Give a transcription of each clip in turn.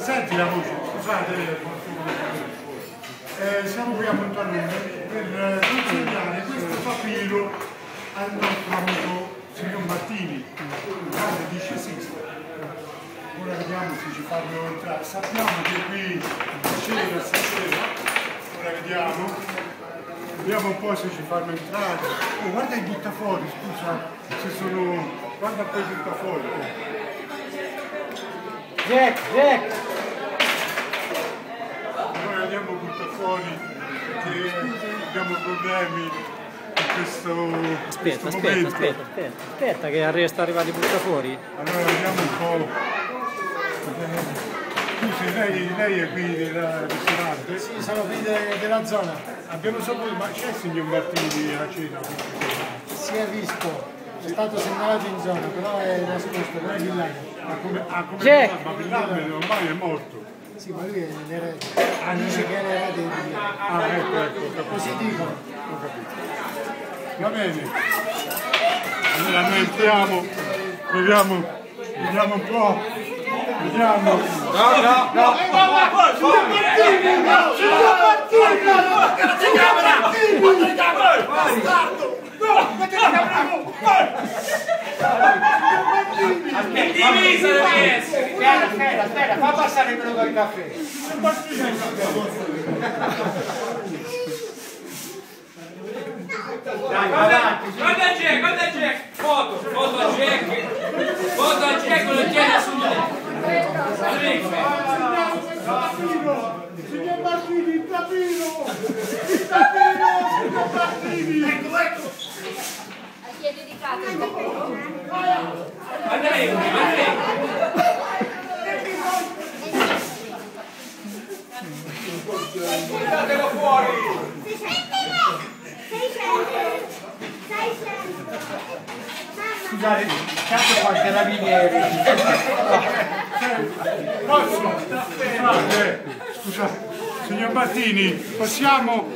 Senti la voce, scusate, siamo qui a Montalone per consegnare questo papiro al nostro amico signor Martini, grande discesista. Ora vediamo se ci fanno entrare. Sappiamo che qui stasera, ora vediamo un po' se ci fanno entrare. Oh, guarda i buttafuori, scusa, se sono. Guarda poi i buttafuori. Jack! Noi andiamo a buttare fuori perché abbiamo problemi in questo momento. Aspetta che sta arrivando i buttafuori. Allora vediamo un po'. Scusi, lei è qui del ristorante? Sì, sono qui della zona. Abbiamo saputo, ma c'è il signor Martini a cena? Si è visto, è stato segnalato in zona, però è nascosto, non è villaggio. Ma Villame ormai è morto. Sì, ma lui è l'erede. Dice che è l'erede di Villame. Ecco. Così dicono. Ho capito. Va bene. Allora noi entriamo, vediamo un po'. Vediamo. No! Signor Aspetta, fa passare quello del caffè. Guarda Jack, foto a Jack, lo tiene su Signor Martini, il tapino, signor Martini. Ecco. A chi è dedicato il tapino? Guardatelo fuori! Scusate, cazzo qua i carabinieri. Scusa, signor Martini, possiamo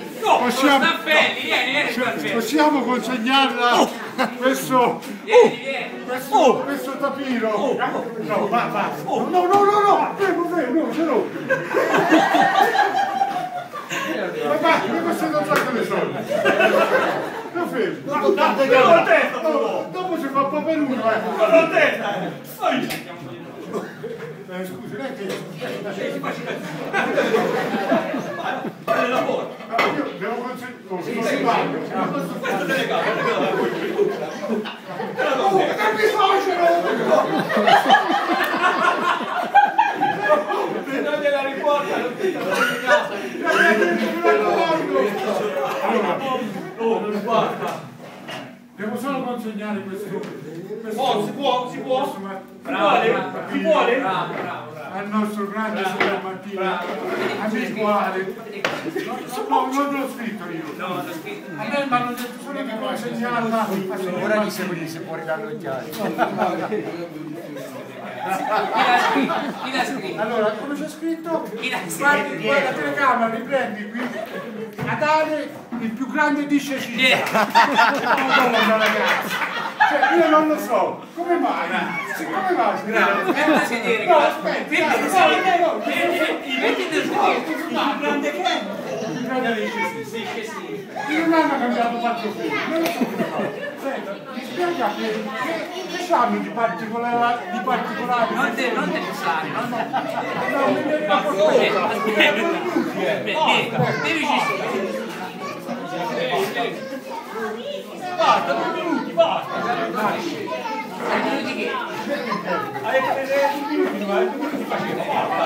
consegnarla questo tapiro? No, va. No, prego, ce l'ho. Ma questo non so che ne sono. Lo fermo. Dopo si fa un po' per uno, scusi, lei che io devo consegnare. Questo delegato, non gliela riporta, non ti devo solo consegnare questo. Si può? Si vuole? Al nostro grande signor Martini, amicuale. No, non l'ho scritto io. No, l'ho scritto. A me mi hanno detto solo di consegnarla a signor Ora Martini. gli si può ridalloggiare. Chi l'ha scritto? Allora, come c'è scritto? Chi Guarda la telecamera, riprendi qui. Adale, il più grande di Cecilia. Cioè, io non lo so. Come mai? Come mai? Aspetta a sedere. No, aspetta. Mettiti a sedere. Il grande che è? Il grande di Cecilia. Io non hanno cambiato quattro figli. Non lo so come fare. Senta, mi spiega che hanno di particolari? Non te ne sai, No, mi viene la portata. devi ci Basta, 2 minuti, basta. minuti che? Avete 2 minuti, ma 2 minuti facendo,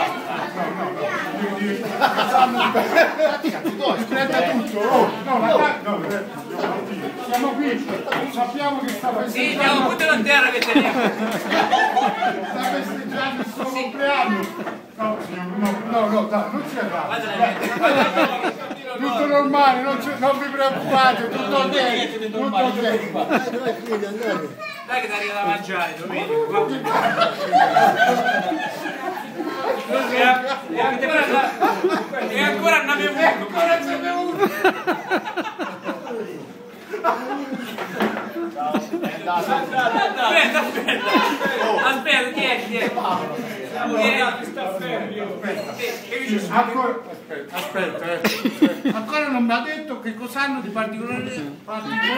basta. Aspetta tutto. Oh, no, siamo qui. Sappiamo che sta festeggiando. Sì, andiamo, buttalo a terra che teniamo. Sta festeggiando il suo compleanno. No, dai, non si arrabbia. Tutto normale, non vi preoccupate, tutto ok. Dai che ti arriva da mangiare, Domenico. E ancora non avevo uno. Aspetta, tieni. Aspetta. Ancora non mi ha detto che cos'hanno di particolare. Colare!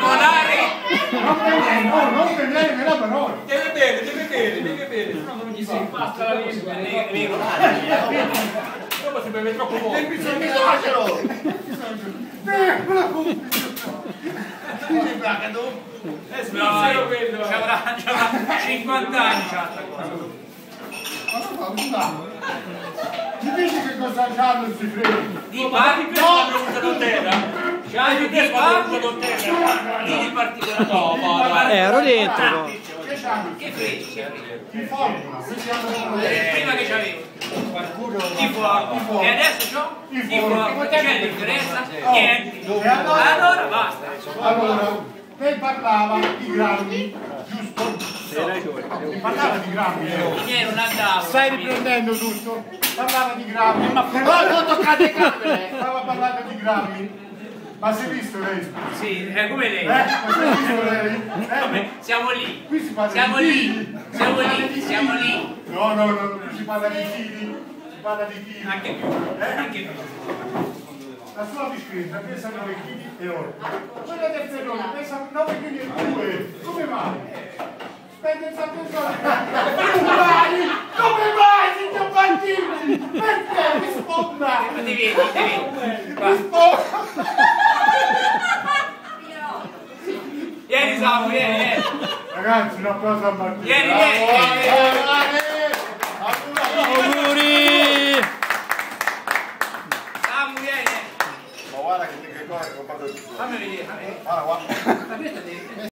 Non mi viene la parola. Deve bere, se no non gli si basta la lingua. Dopo si beve troppo poco. No, ci avrà 50 anni. Ti dici che cosa hanno questi freni? Di particolare. Di particolare. Ero dentro. Che frecci? Di formula. Prima che c'avevo. Di fuoco. E adesso c'ho? Di fuoco. C'è differenza? Niente. Allora basta. Allora, lei parlava di grammi, giusto? Parlava di grammi. Ieri non andavo. Stai riprendendo tutto? Parlava di grammi. Ma non toccate le camere! Stava parlando di grammi. Ma si è visto lei? Sì, è come lei. Ma si è visto lei? Siamo lì. Qui si parla Siamo di lì. chili. Siamo lì. Siamo lì. No, qui si parla di chili. Si parla di chili. Anche più. Anche più. La sua bicicletta pesa 9 kg e 8. Quella del Ferrone pesa 9 kg e 2. Come mai? Spende il sapore. Come mai, signor Bandini? Perché? Risponda! Ti vedi, ti vedi. Risponda! Vieni Samu, vieni. Ragazzi, un applauso a Martino. Vieni. Auguri! Samu, vieni. Ma guarda che cosa ho comprato. Fammi vedere. Guarda. Ma questa devi...